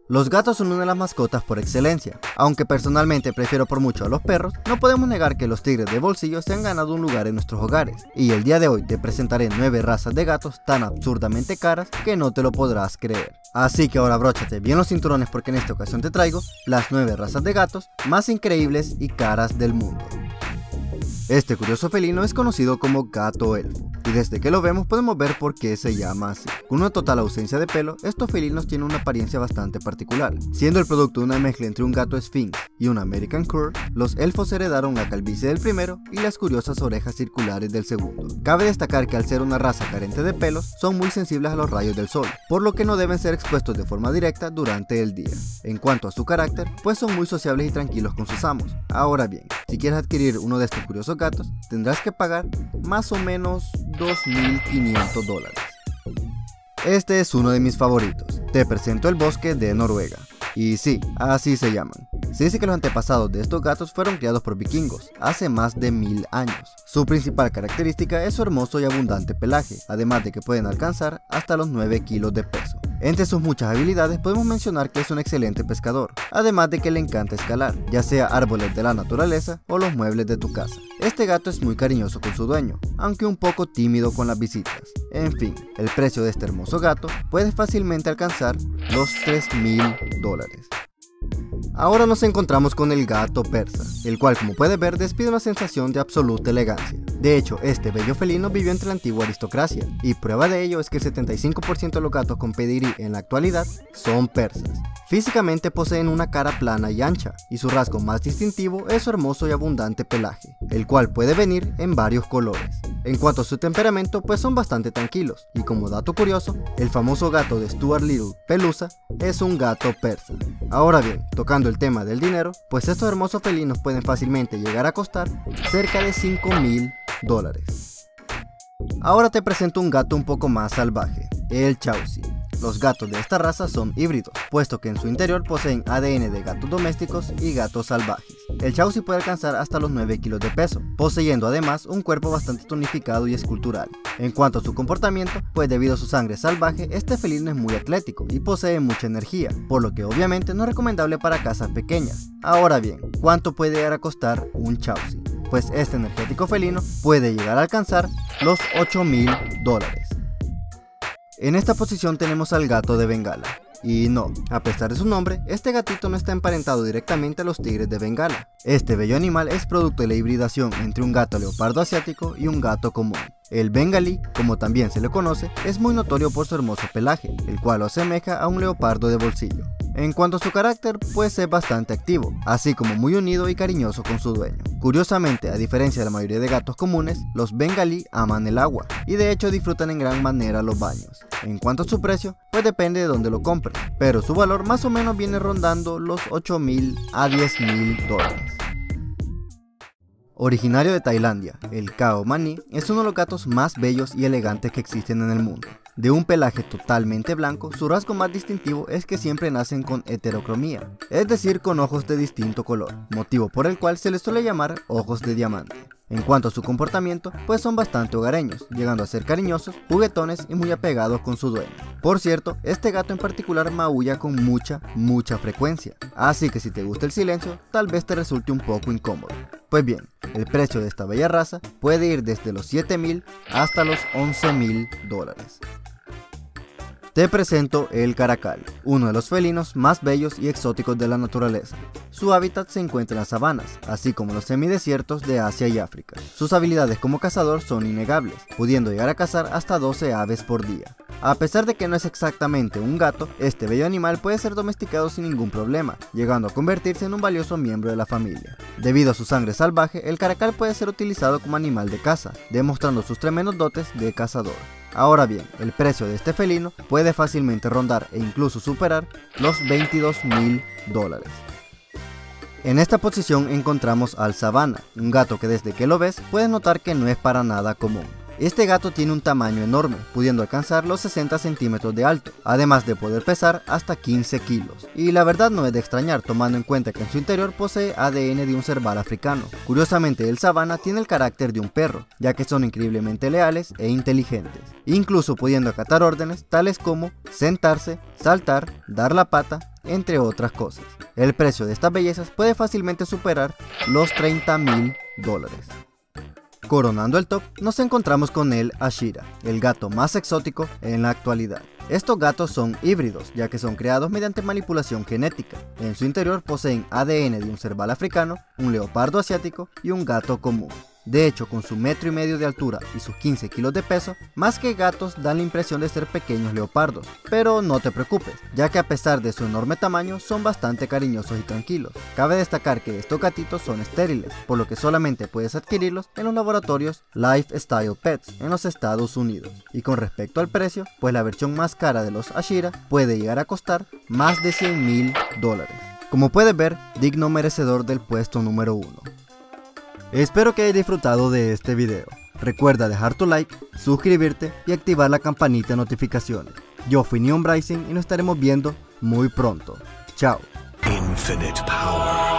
Los gatos son una de las mascotas por excelencia. Aunque personalmente prefiero por mucho a los perros, no podemos negar que los tigres de bolsillo se han ganado un lugar en nuestros hogares. Y el día de hoy te presentaré 9 razas de gatos tan absurdamente caras que no te lo podrás creer. Así que ahora abróchate bien los cinturones porque en esta ocasión te traigo las 9 razas de gatos más increíbles y caras del mundo. Este curioso felino es conocido como gato elfo, y desde que lo vemos podemos ver por qué se llama así. Con una total ausencia de pelo, estos felinos tienen una apariencia bastante particular. Siendo el producto de una mezcla entre un gato Sphinx y un American Cur, los elfos heredaron la calvicie del primero y las curiosas orejas circulares del segundo. Cabe destacar que al ser una raza carente de pelos, son muy sensibles a los rayos del sol, por lo que no deben ser expuestos de forma directa durante el día. En cuanto a su carácter, pues son muy sociables y tranquilos con sus amos. Ahora bien, si quieres adquirir uno de estos curiosos gatos, tendrás que pagar más o menos $2.500. Este es uno de mis favoritos. Te presento el bosque de Noruega. Y sí, así se llaman. Se dice que los antepasados de estos gatos fueron criados por vikingos hace más de 1000 años. Su principal característica es su hermoso y abundante pelaje, además de que pueden alcanzar hasta los 9 kilos de peso. Entre sus muchas habilidades podemos mencionar que es un excelente pescador, además de que le encanta escalar, ya sea árboles de la naturaleza o los muebles de tu casa. Este gato es muy cariñoso con su dueño, aunque un poco tímido con las visitas. En fin, el precio de este hermoso gato puede fácilmente alcanzar los $3.000. Ahora nos encontramos con el gato persa, el cual como puedes ver despide una sensación de absoluta elegancia. De hecho, este bello felino vivió entre la antigua aristocracia, y prueba de ello es que el 75% de los gatos con pedigrí en la actualidad son persas. Físicamente poseen una cara plana y ancha, y su rasgo más distintivo es su hermoso y abundante pelaje, el cual puede venir en varios colores. En cuanto a su temperamento, pues son bastante tranquilos, y como dato curioso, el famoso gato de Stuart Little, Pelusa, es un gato persa. Ahora bien, tocando el tema del dinero, pues estos hermosos felinos pueden fácilmente llegar a costar cerca de $5.000. Ahora te presento un gato un poco más salvaje, el Chausi. Los gatos de esta raza son híbridos, puesto que en su interior poseen ADN de gatos domésticos y gatos salvajes. El Chausi puede alcanzar hasta los 9 kilos de peso, poseyendo además un cuerpo bastante tonificado y escultural. En cuanto a su comportamiento, pues debido a su sangre salvaje, este felino es muy atlético y posee mucha energía, por lo que obviamente no es recomendable para casas pequeñas. Ahora bien, ¿cuánto puede llegar a costar un Chausi? Pues este energético felino puede llegar a alcanzar los $8.000. En esta posición tenemos al gato de Bengala. Y no, a pesar de su nombre, este gatito no está emparentado directamente a los tigres de Bengala. Este bello animal es producto de la hibridación entre un gato leopardo asiático y un gato común. El bengalí, como también se le conoce, es muy notorio por su hermoso pelaje, el cual lo asemeja a un leopardo de bolsillo. En cuanto a su carácter, pues es bastante activo, así como muy unido y cariñoso con su dueño. Curiosamente, a diferencia de la mayoría de gatos comunes, los bengalí aman el agua, y de hecho disfrutan en gran manera los baños. En cuanto a su precio, pues depende de dónde lo compren, pero su valor más o menos viene rondando los $8.000 a $10.000. Originario de Tailandia, el Khao Mani es uno de los gatos más bellos y elegantes que existen en el mundo. De un pelaje totalmente blanco, su rasgo más distintivo es que siempre nacen con heterocromía, es decir, con ojos de distinto color, motivo por el cual se les suele llamar ojos de diamante. En cuanto a su comportamiento, pues son bastante hogareños, llegando a ser cariñosos, juguetones y muy apegados con su dueño. Por cierto, este gato en particular maulla con mucha frecuencia, así que si te gusta el silencio, tal vez te resulte un poco incómodo. Pues bien, el precio de esta bella raza puede ir desde los $7.000 hasta los $11.000. Te presento el caracal, uno de los felinos más bellos y exóticos de la naturaleza. Su hábitat se encuentra en las sabanas, así como en los semidesiertos de Asia y África. Sus habilidades como cazador son innegables, pudiendo llegar a cazar hasta 12 aves por día. A pesar de que no es exactamente un gato, este bello animal puede ser domesticado sin ningún problema, llegando a convertirse en un valioso miembro de la familia. Debido a su sangre salvaje, el caracal puede ser utilizado como animal de caza, demostrando sus tremendos dotes de cazador. Ahora bien, el precio de este felino puede fácilmente rondar e incluso superar los $22.000. En esta posición encontramos al Savannah, un gato que desde que lo ves puedes notar que no es para nada común. Este gato tiene un tamaño enorme, pudiendo alcanzar los 60 centímetros de alto, además de poder pesar hasta 15 kilos. Y la verdad no es de extrañar, tomando en cuenta que en su interior posee ADN de un cerval africano. Curiosamente, el sabana tiene el carácter de un perro, ya que son increíblemente leales e inteligentes, incluso pudiendo acatar órdenes tales como sentarse, saltar, dar la pata, entre otras cosas. El precio de estas bellezas puede fácilmente superar los $30,000. Coronando el top, nos encontramos con el Ashira, el gato más exótico en la actualidad. Estos gatos son híbridos, ya que son creados mediante manipulación genética. En su interior poseen ADN de un cerval africano, un leopardo asiático y un gato común. De hecho, con su 1,5 metros de altura y sus 15 kilos de peso, más que gatos dan la impresión de ser pequeños leopardos. Pero no te preocupes, ya que a pesar de su enorme tamaño, son bastante cariñosos y tranquilos. Cabe destacar que estos gatitos son estériles, por lo que solamente puedes adquirirlos en los laboratorios Lifestyle Pets en los Estados Unidos. Y con respecto al precio, pues la versión más cara de los Ashira puede llegar a costar más de $100,000. Como puedes ver, digno merecedor del puesto número 1. Espero que hayas disfrutado de este video. Recuerda dejar tu like, suscribirte y activar la campanita de notificaciones. Yo fui Neon Bryson y nos estaremos viendo muy pronto. Chao. Infinite power.